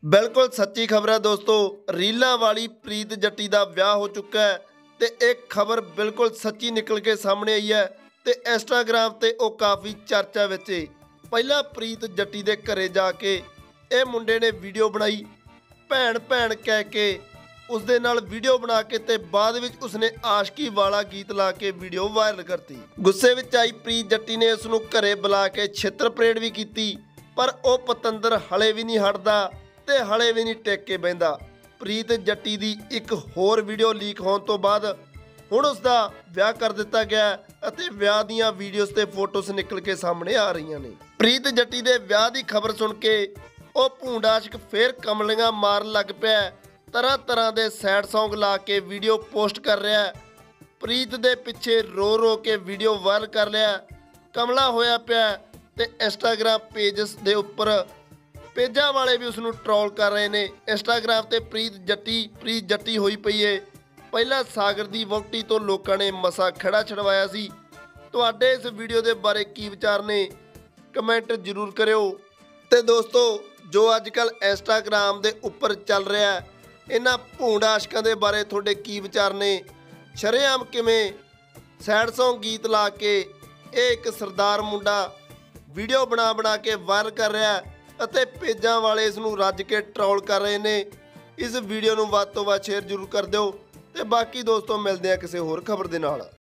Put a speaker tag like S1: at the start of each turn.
S1: बिल्कुल सच्ची खबर है दोस्तों। रीलां वाली प्रीत जट्टी का विआह हो चुका है ते एक खबर बिल्कुल सच्ची निकल के सामने आई है ते इंस्टाग्राम ते वो काफ़ी चर्चा विच है। पहला प्रीत जट्टी दे घरे जाके ये मुंडे ने वीडियो बनाई, भैन भैन कह के उस दे नाल वीडियो बना के ते बाद विच उसने आशकी वाला गीत ला के वीडियो वायरल करती। गुस्से विच आई प्रीत जट्टी ने उसनूं घरे बुला के छित्र परेड भी की, पर वो पतंदर हले भी नहीं हटदा ते हले भी नहीं टेक के बहिंदा। प्रीत जट्टी दी एक होर वीडियो लीक होने तो बाद हुण उसका विआह कर दिता गया अते विआह दीयां वीडियोज़ ते फोटोज़ निकल के सामने आ रही ने। प्रीत जट्टी दे विआह दी खबर सुन के वो भूंड आशिक फिर कमलियां मारन लग पिया, तरह तरह के सैड सॉन्ग ला के वीडियो पोस्ट कर रहा है। प्रीत दे पिछे रो रो के वीडियो वायरल कर लिया, कमला होया पिया ते इंस्टाग्राम पेजेस दे उपर पेजा वाले भी उसनूं ट्रोल कर रहे हैं। इंस्टाग्राम ते प्रीत जट्टी होई पई है। पहला सागर दी वोटी तो लोगों ने मसा खड़ा छड़वाया सी। तुहाडे इस वीडियो के बारे की विचार ने कमेंट जरूर करियो। ते दोस्तों जो अजकल इंस्टाग्राम के उपर चल रहा है, इन्हां भूंड आशिकां दे बारे तुहाडे की विचार ने? शरेआम किवें सैड सॉन्ग गीत ला के एक सरदार मुंडा वीडियो बना बना के वायरल कर रहा है ਅਤੇ पेजां वाले इस नूं रज के ट्रोल कर रहे हैं। इस वीडियो नूं ਵੱਧ ਤੋਂ ਵੱਧ शेयर जरूर कर दिओ ते बाकी दोस्तों मिलते हैं किसी होर खबर दे नाल।